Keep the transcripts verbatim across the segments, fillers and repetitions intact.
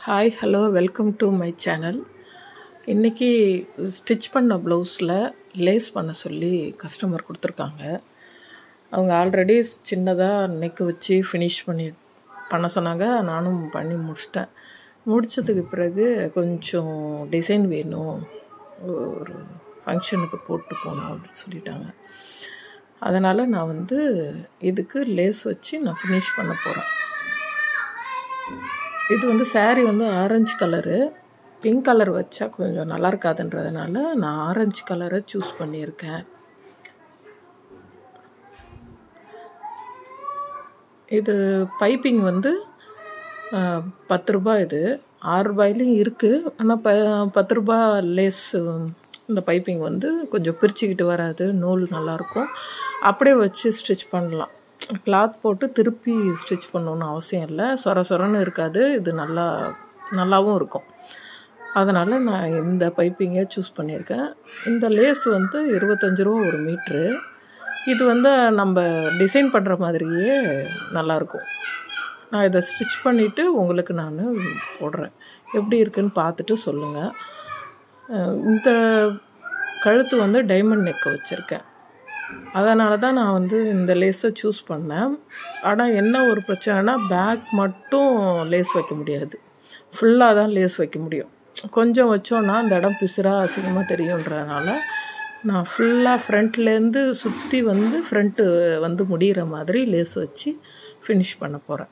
Hi, hello, welcome to my channel. இன்னைக்கு stitch பண்ண ப்ளவுஸில் லேஸ் பண்ண சொல்லி கஸ்டமர் கொடுத்துருக்காங்க. அவங்க ஆல்ரெடி சின்னதாக நெக் வச்சு ஃபினிஷ் பண்ணி பண்ண சொன்னாங்க. நானும் பண்ணி முடிச்சிட்டேன். முடித்ததுக்கு பிறகு கொஞ்சம் டிசைன் வேணும், ஒரு ஃபங்க்ஷனுக்கு போட்டு போகணும் அப்படின்னு சொல்லிட்டாங்க. அதனால் நான் வந்து இதுக்கு லேஸ் வச்சு நான் ஃபினிஷ் பண்ண போகிறேன். இது வந்து சாரீ வந்து ஆரஞ்சு கலரு, பிங்க் கலர் வச்சா கொஞ்சம் நல்லா இருக்காதுன்றதுனால நான் ஆரஞ்சு கலரை சூஸ் பண்ணியிருக்கேன். இது பைப்பிங் வந்து பத்து ரூபாய், இது ஆறு ரூபாயிலையும் இருக்குது. ஆனால் ப பத்து ரூபா லேஸ் இந்த பைப்பிங் வந்து கொஞ்சம் பிரிச்சுக்கிட்டு வராது, நூல் நல்லாயிருக்கும். அப்படியே வச்சு ஸ்டிச் பண்ணலாம். கிளாத் போட்டு திருப்பி ஸ்டிச் பண்ணணுன்னு அவசியம் இல்லை. சொர சொரன்னு இருக்காது, இது நல்லா நல்லாவும் இருக்கும். அதனால் நான் இந்த பைப்பிங்கை சூஸ் பண்ணியிருக்கேன். இந்த லேஸ் வந்து இருபத்தஞ்சி ரூபா ஒரு மீட்ரு. இது வந்து நம்ம டிசைன் பண்ணுற மாதிரியே நல்லாயிருக்கும். நான் இதை ஸ்டிச் பண்ணிவிட்டு உங்களுக்கு நான் போடுறேன். எப்படி இருக்குன்னு பார்த்துட்டு சொல்லுங்கள். இந்த கழுத்து வந்து டைமண்ட் நெக் வச்சுருக்கேன். அதனால தான் நான் வந்து இந்த லேஸை சூஸ் பண்ணேன். ஆனால் என்ன ஒரு பிரச்சனைனா, பேக் மட்டும் லேஸ் வைக்க முடியாது, ஃபுல்லாக தான் லேஸ் வைக்க முடியும். கொஞ்சம் வச்சோன்னா அந்த இடம் பிசுறாக அசிங்கமாக தெரியுன்றதுனால நான் ஃபுல்லாக ஃப்ரண்ட்லேருந்து சுற்றி வந்து ஃப்ரண்ட்டு வந்து முடிகிற மாதிரி லேஸ் வச்சு ஃபினிஷ் பண்ண போகிறேன்.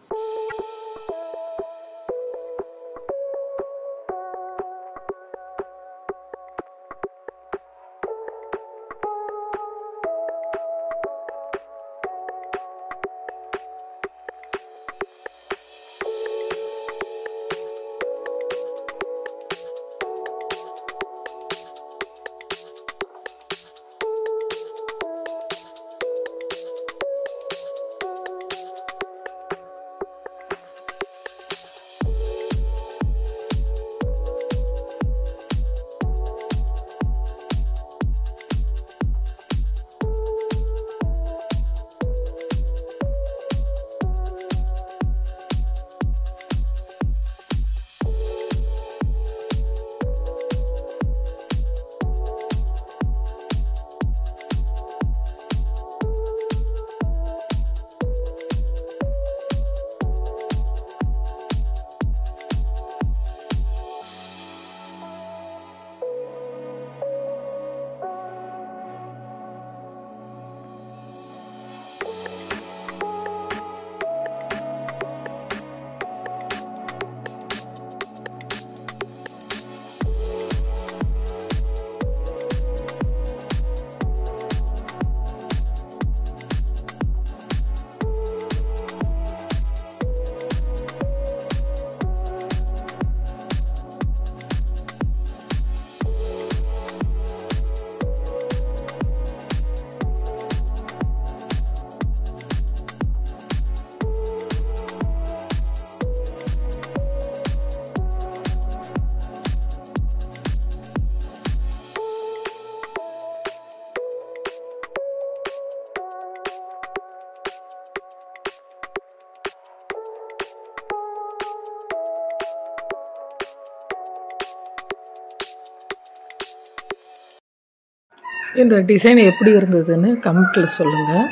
இந்த டிசைன் எப்படி இருந்ததுன்னு கமெண்ட்டில் சொல்லுங்கள்.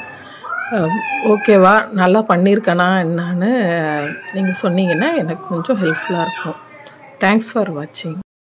ஓகேவா, நல்லா பண்ணியிருக்கேனா என்னான்னு நீங்கள் சொன்னீங்கன்னா எனக்கு கொஞ்சம் ஹெல்ப்ஃபுல்லாக இருக்கும். தேங்க்ஸ் ஃபார் வாட்சிங்.